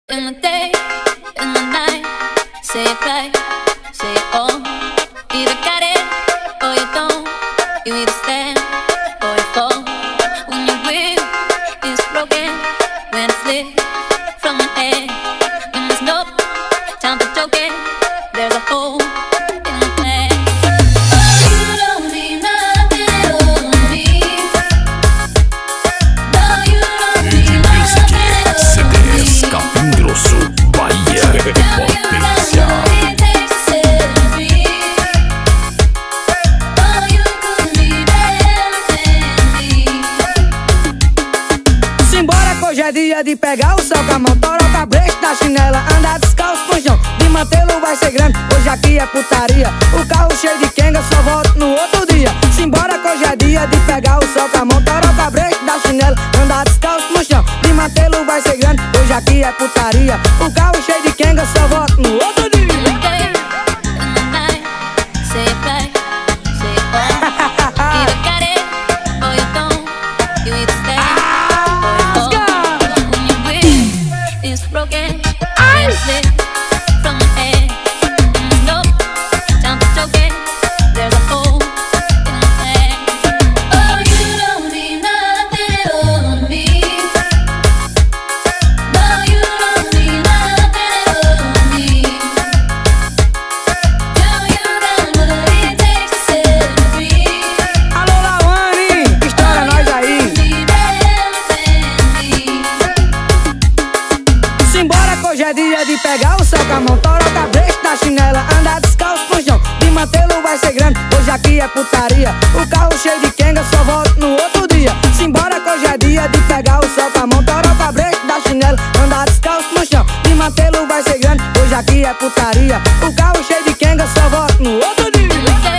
In the day, in the night, say it right, say it all. Either got it or you don't. You either stand or you fall. When your will is broken, when it's lit from your head, and there's no time for joking. There's a hole in the plan. Oh, you don't mean nothing to me. No, you don't mean nothing to me. CDs Capim Grosso, Bahia, potência. Simbora que hoje é dia de pegar o céu com a mão, torar o break da chinela, andar descalço no chão, de mantê-lo vai ser grande, hoje aqui é putaria. O carro cheio de quenga, só volto no outro dia. Simbora que hoje é dia de pegar o céu com a mão, torar o break da chinela, andar descalço no chão, de mantê-lo vai ser grande, hoje aqui é putaria. O carro cheio de quenga, só volto no outro dia. Hoje é dia de pegar o céu com a mão, torar o cabresto da chinela, andar descalço no chão, de mantê-lo vai ser grande, hoje aqui é putaria. O carro cheio de quenga, só volto no outro dia. Simbora que hoje é dia de pegar o céu com a mão, torar o cabresto da chinela, andar descalço no chão, de mantê-lo vai ser grande, hoje aqui é putaria. O carro cheio de quenga, só volto no outro dia.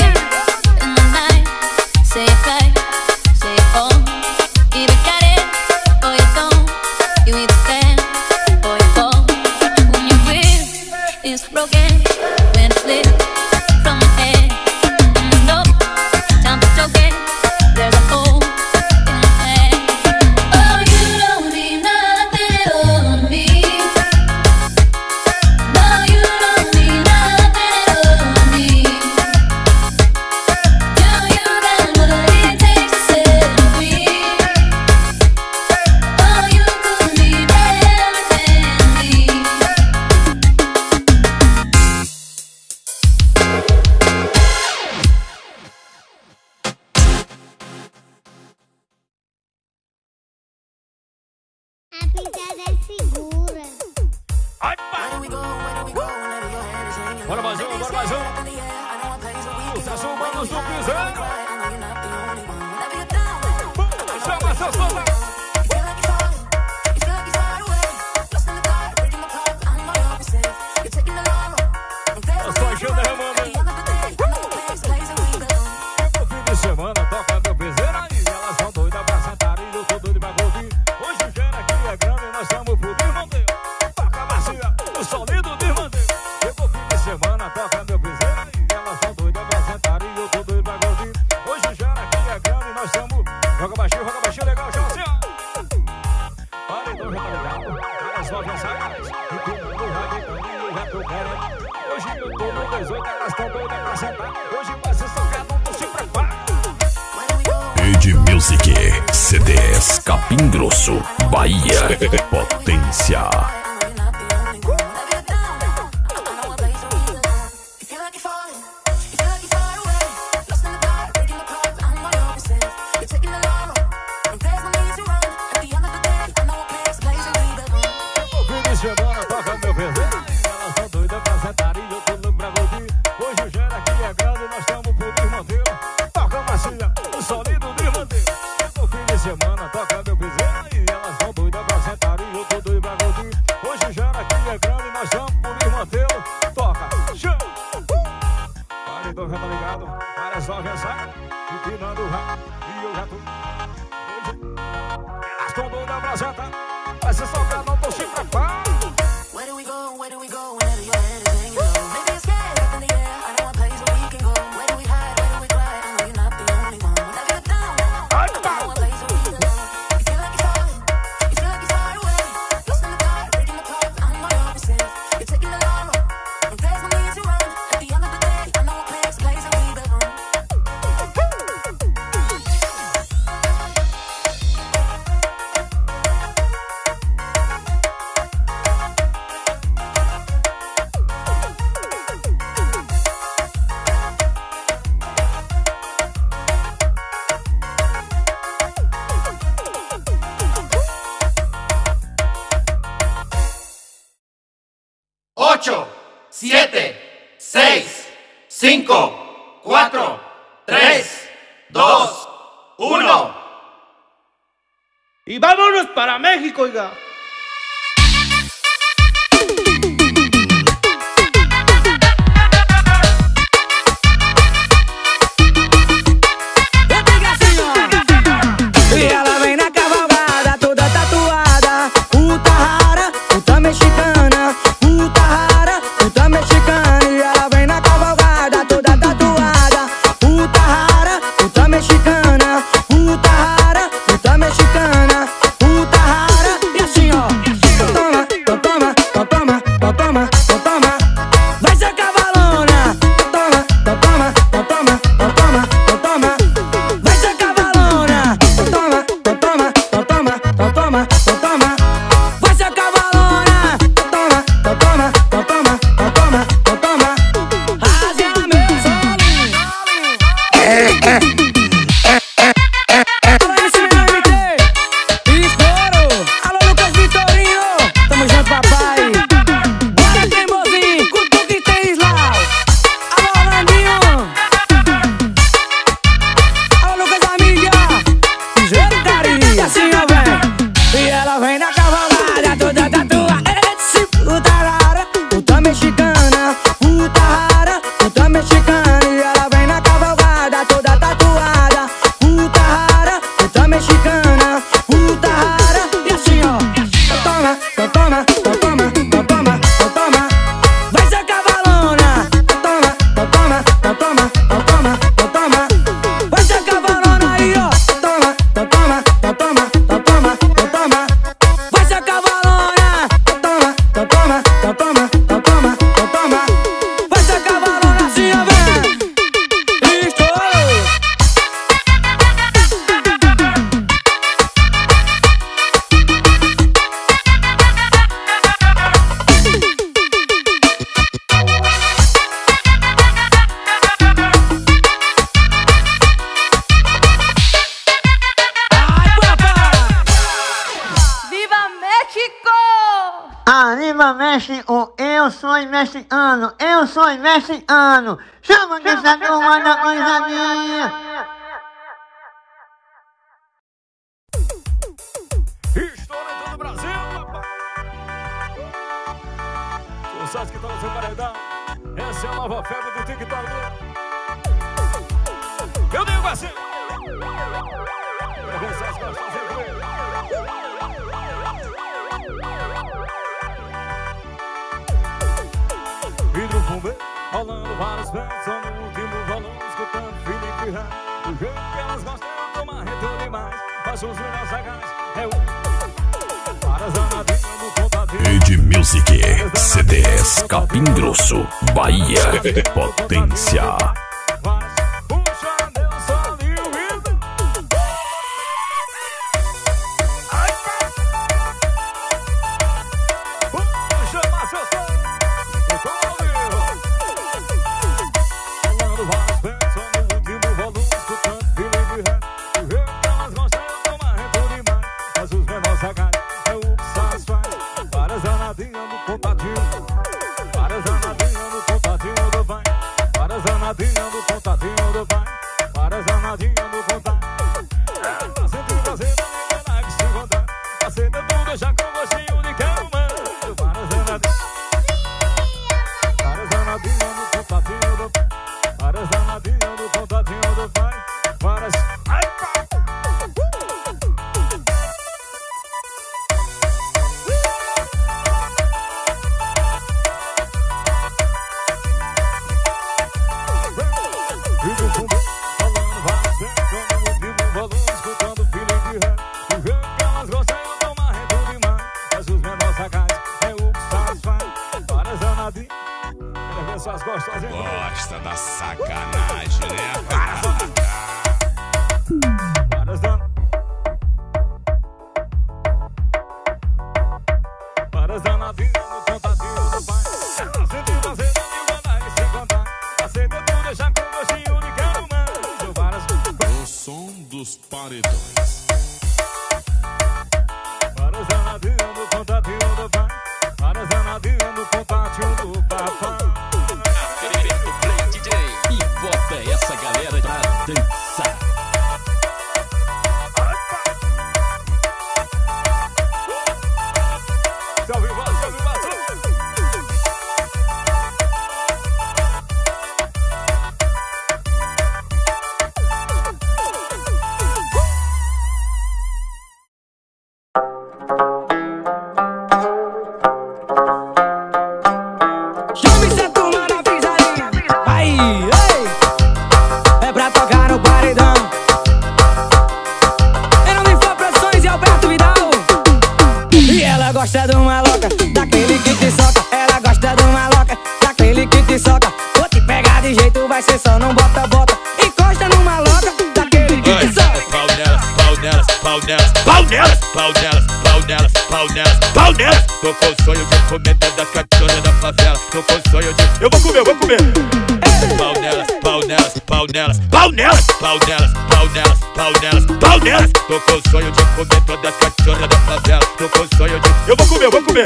It's broken when it's lit from your head, and there's no time for joking. There's a hole in the plan. Oh, you don't mean nothing to me. No, you don't mean nothing to me. Tell you that what it takes to set free. Oh, you could be everything to me. A princesa é segura. Bora mais um, bora mais um. Sucesso, mano, do piseiro. Chama essa sola. Eu sou a Gil derramando. No fim de semana toca meu piseiro aí. Elas são doidas pra sentar e eu tô doido pra ouvir. Hoje o gênero aqui é grande e nós estamos pro desmanteio. Toca macia, o solido desmanteio. Chegou fim de semana, toca meu piseiro aí. Elas são doidas pra sentar e eu tô doido pra ouvir. Hoje o gênero aqui é grande e nós estamos. Joga baixinho, legal, chama assim, ó. Para então, já tá ligado. Olha só, já sai. E tu não vai ver, eu já tô querendo. Hoje eu tô no 18, elas tão doidas pra sentar. Hoje vai ser socado, não se prepara. Ed Music, CDs Capim Grosso, Bahia, potência. Semana toca meu piseiro. Elas são doidas pra sentar e eu tô louco pra ouvir. Hoje o gênero aqui é grande e nós estamos pro desmanteio. Toca macia, o solido desmanteio. Chegou fim de semana, toca meu piseiro. E elas são doidas pra sentar e eu tô doido pra ouvir. Hoje o gênero aqui é grande e nós estamos pro desmanteio. Toca, chama. Para então, já tá ligado. Para só já sai, empinando o rabo. E eu já tô. Elas estão doidas pra sentar. Vai ser só não tô se preparando. 8, 7, 6, 5, 4, 3, 2, 1. Y vámonos para México, oiga. E ela vem na cavalgada, toda tatuada, puta rara, puta mexicana, puta rara, puta mexicana. E ela vem na cavalgada, toda tatuada, puta rara, puta mexicana, puta rara, puta mexicana, puta rara. E assim ó, toma, toma, toma, toma, toma, vai ser cavalona, toma, toma, toma, toma, toma, vai ser cavalona. Toma, toma, toma, toma, toma, vai ser cavalona. Toma, toma, toma, toma, toma, rasga meu solinho. Alô, MC MT, estouro. Alô, Lucas Vitorino, tamo junto, papai. Bora, teimosinho, cutuca e tem Islau. Alô, Orlandinho. Alô, Lucas Amiga. Ligeiro carinho, e assim ó, vem. E ela vem na cavalgada, toda tatuada, puta rara, puta mexicana, puta rara, puta mexicana. E ela vem na cavalgada, toda tatuada, puta rara, puta mexicana, puta rara. E assim ó, toma, toma, toma, toma, toma, vai ser cavalona. Toma, toma, toma, toma, toma, vai ser cavalona aí ó. Toma, toma, toma, toma, toma, vai ser cavalona. Toma, toma, toma, toma, toma, vai ser cavalona assim ó, vem. Estouro. Ai, papai. ¡Viva México! Arriba México, eu sou mexicano, eu sou mexicano. Chama que essa turma da coisa minha. História em todo o Brasil, papai. Sucesso que tá no seu paredão. Essa é a nova febre do TikTok. Eu digo assim. Pra ver se as costas incríveis. Vidro fumê, rolando vários pés. Só no último volume, escutando Felipe Ré. Do jeito que elas gostam, eu tô marrento demais. Mas os melhores sagaz é o... Para zanadinho no contadinho. Age Music, CDs, Capim Grosso, Bahia, potência. Puxa, Deus, só de ouvido. Ai, puxa, mas eu tô ao vivo. Falando várias vezes, só no último volume, escutando Felipe Ré. O jeito que elas gostam, eu tô marrento demais. Mas os menores sagaz é o que satisfaz. Para zanadinha no contadinho. Para zanadinha no contadinho do vai. Para zanadinha no contadinho do vai. Para zanadinha no contadinho. Tá sempre fazendo a menina que se encontrar. Aceita tudo, deixa com gostinho de quero mais. Para zanadinha. Para zanadinha no contadinho do vai. Para zanadinha no contadinho do vai. Para... Ai, pá! Vídeo fumê, falando várias vezes, no último volume, escutando Felipe Ré. Do jeito que elas gostam, eu tô marrento demais. Mas os menores sagaz é o que satisfaz. Para zanadinho, quero ver suas gostosinhas. Gosta da sacanagem, né? Para zan... Para zanadinho no contadinho do pai. Ela sempre fazendo a menina que se encontrar. Aceita tudo, deixa com gostinho de quero mais. Para O som dos paredões. zanadinho no contadinho do pai. Para zanadinho no contatinho do comer toda a cachorra da favela. Tô com sonho de... Eu vou comer, vou comer. Pau nelas, pau nelas, pau nelas, pau nelas, pau nelas, pau nelas, pau nelas, pau nelas. Tô com sonho de comer toda a cachorra da favela. Tô com sonho de... Eu vou comer, vou comer.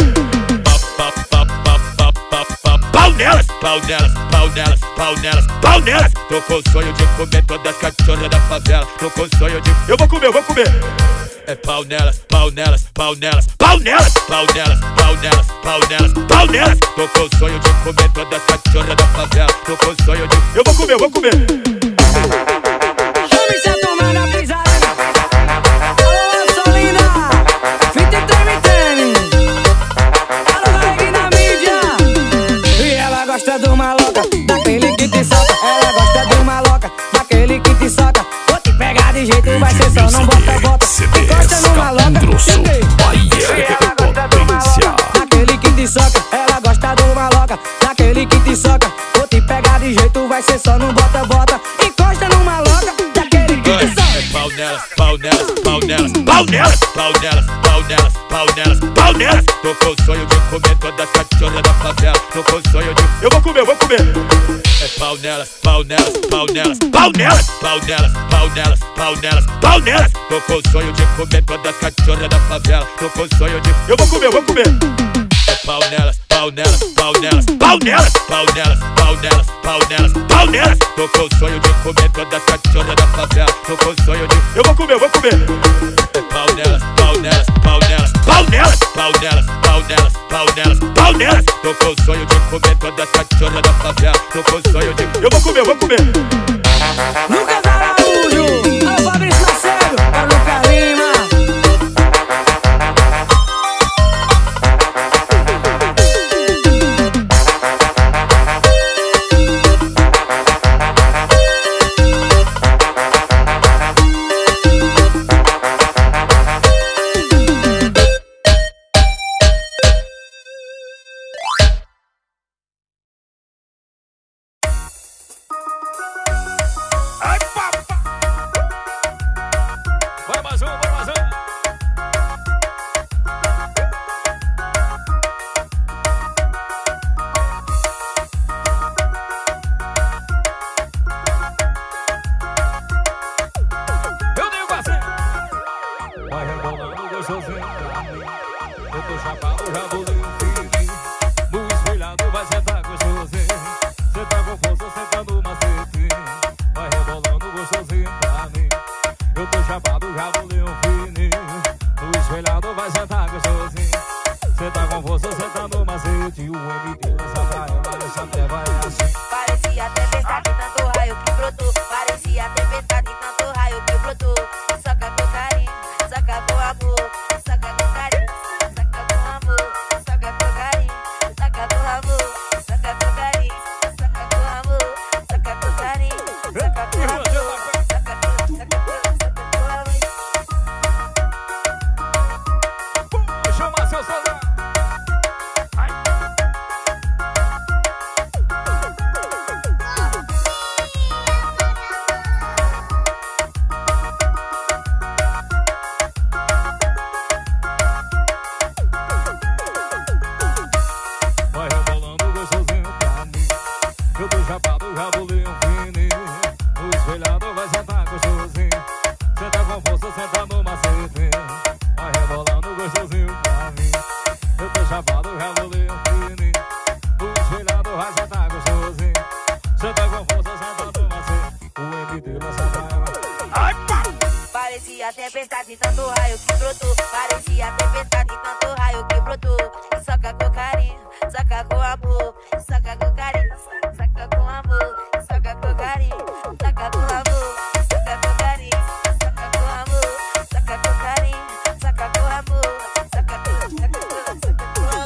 Pau nelas, pau nelas, pau nelas, pau nelas, pau nelas. Tô com sonho de comer toda a cachorra da favela. Tô com sonho de... Eu vou comer, vou comer. É pau nelas, pau nelas, pau nelas, pau nelas, pau nelas, pau nelas, pau nelas, pau nelas. Tô com sonho de comer toda a cachorra da favela. Tô com sonho de... Eu vou comer, vou comer. Chame essa turma na pisadinha. Alô, Solina, fita e treme. Alô, Varig na mídia. E ela gosta do maloca, daquele que te soca. Ela gosta do maloca, daquele que te soca. Vou te pegar de jeito, vai ser só, não bota. Encosta no maloca, Bahia, potência. daquele que te soca. Ela gosta do maloca, daquele que te soca. Vou te pegar de jeito, vai ser só, não bota. Encosta no maloca, daquele que te soca. É pau nelas, pau nelas, pau nelas, pau nelas, pau nelas, pau nelas, pau nelas, pau nelas. Tô com sonho de comer toda a cachorra da favela. Tô com sonho de... Eu vou comer, vou comer. É pau nelas, pau nelas, pau nelas, pau nelas, pau nelas, pau nelas, pau nelas, pau nelas. Tô com sonho de comer toda a cachorra da favela. Tô com sonho de... Eu vou comer, vou comer. É pau nelas, pau nelas, pau nelas, pau nelas, pau nelas, pau nelas, pau nelas, pau nelas. Tô com sonho de comer toda a cachorra da favela. Tô com sonho de... Eu vou comer, vou comer. É pau nelas, pau nelas, pau nelas, pau nelas, pau nelas, pau nelas, pau nelas, pau nelas. Tô com sonho de comer toda a cachorra da favela. Tô com sonho de... Eu vou comer, vou comer. Lucas Araújo, alô, Fabrício Macedo, alô, Lucas Lima. Parecia tempestade, tanto raio que brotou. Parecia tempestade, tanto raio que brotou. Soca com carinho, soca com amor. Soca com carinho, soca com amor. Soca com carinho, soca com amor. Soca com carinho, soca com amor. Soca com carinho, soca com amor. Soca com amor. Chama seu soldado. Parecia tempestade, tanto raio que brotou. Parecia tempestade, tanto raio que brotou. Soca com carinho, soca com amor. Soca com carinho, soca com amor. Soca com carinho, soca com amor. Soca com carinho, soca com amor. Soca com carinho, soca com amor. Soca com amor.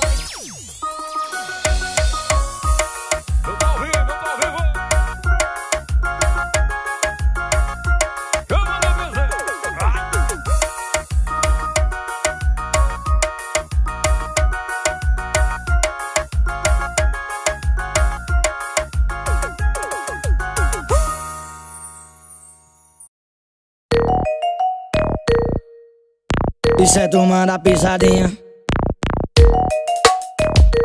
Eu tô ao vivo, eu tô ao vivo. Chama na mesa. Isso é turma da pisadinha.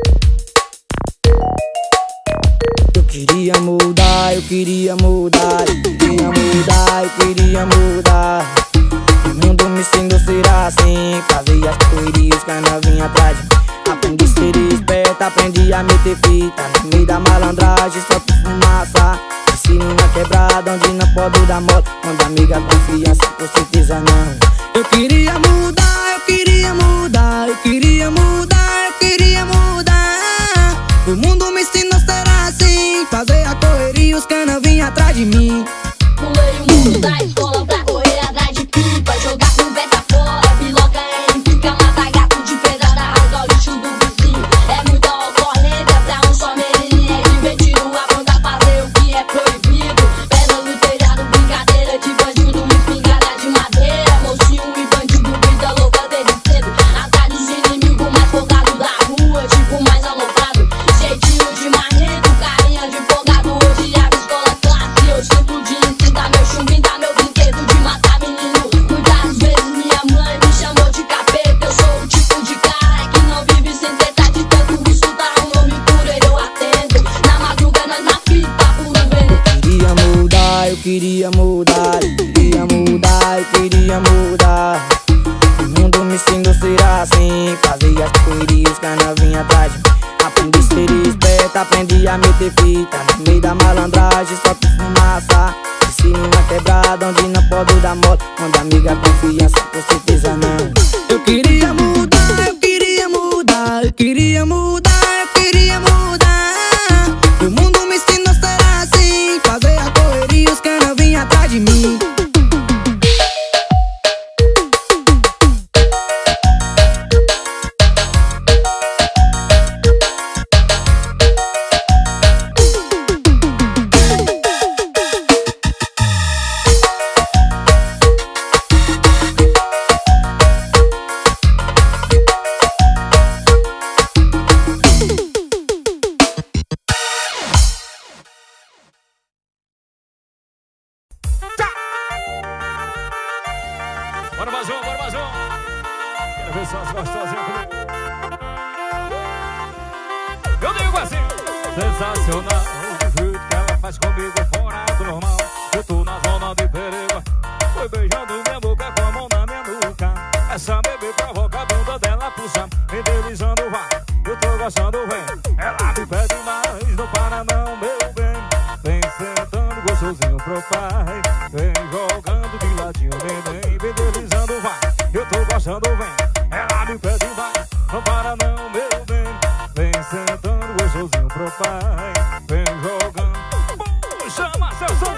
queria mudar, eu queria mudar, eu queria mudar, eu queria mudar. O mundo me ensinou a ser assim, fazer as correrias que a novinha atrás de mim. Aprendi a ser esperta, aprendi a meter fita no meio da malandragem, só por fumaça. Ensino na quebrada onde não pode dar mole. Quando amiga confiança, com certeza não. Eu queria mudar, eu queria mudar, eu queria mudar, eu queria mudar. O mundo me ensinou a ser assim, fazer a correria os canas vinham atrás de mim. Pulei o mundo da escola pra correr atrás de pipa, jogar conversa fora, piloca em pica, mata gato de pedrada, rasga o lixo do vizinho. É muita ocorrência pra um só menininho, é divertido aprontar, fazer o que é proibido. Pedra no telhado, brincadeira de bandido, espingarda de madeira, mocinho e bandido, vida louca desde cedo. Atrás dos inimigos mais folgados da rua, tipo mais alocado, jeitinho de marrento, carinha de folgado. Hoje abre escola classe, eu sinto de ensinar meu chumbinho, dá meu brinquedo de matar menino. Muitas vezes minha mãe me chamou de capeta, eu sou o tipo de cara que não vive sem tentar de tanto escutar o nome por ele eu atendo. Na madruga nós na fita, puro veneno. Queria mudar, eu queria mudar, eu queria mudar, eu queria mudar. O mundo me ensinou a ser assim, fazer as correrias que a novinha atrás de mim. Aprendi a ser esperta, aprendi a meter fita no meio da malandragem, só por fumaça. Ensino na quebrada onde não pode dar mole. Quando amiga confiança, com certeza não. Eu queria mudar, eu queria mudar, eu queria mudar, eu queria mudar. O mundo me ensinou a ser assim, fazer a correria os canas vinham atrás de mim. Bora mais um, bora mais um. Quero ver só as gostosinhas comigo. Eu digo assim, sensacional o jeito que ela faz comigo fora do normal. Eu tô na zona de perigo, foi beijando minha boca com a mão na minha nuca. Essa bebê provoca a bunda dela puxa, me deslizando vai. Eu tô gostando, vem. Ela me pede mais, não para não, meu bem. Vem sentando gostosinho pro pai, vem jogando de ladinho, neném. Vem deslizando, vai. Eu tô gostando, vem. Ela me pede mais, não para não, meu bem. Vem sentando gostosinho pro pai, vem jogando. Chama seu som.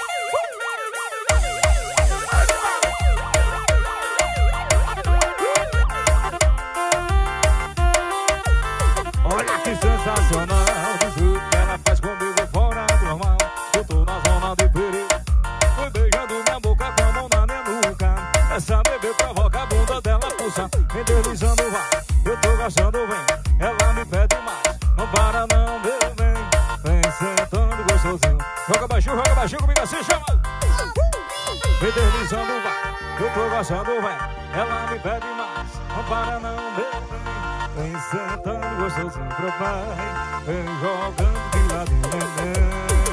Olha que sensacional o jeito que ela faz comigo fora do normal. Eu tô na zona de perigo, foi beijando minha boca com a mão na minha nuca. Essa bebê provoca a bunda dela puxa, vem deslizando vai. Eu tô gostando, vem. Ela me pede mais, não para não, meu bem. Vem sentando gostosinho. Joga baixinho comigo assim, chama. Vem deslizando vai. Eu tô gostando, vem. Ela me pede mais, não para não, meu bem. Vem sentando gostosinho pro pai, vem jogando de lado, neném.